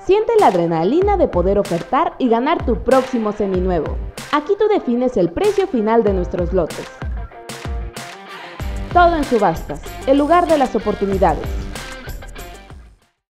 Siente la adrenalina de poder ofertar y ganar tu próximo seminuevo. Aquí tú defines el precio final de nuestros lotes. Todo en Subastas, el lugar de las oportunidades.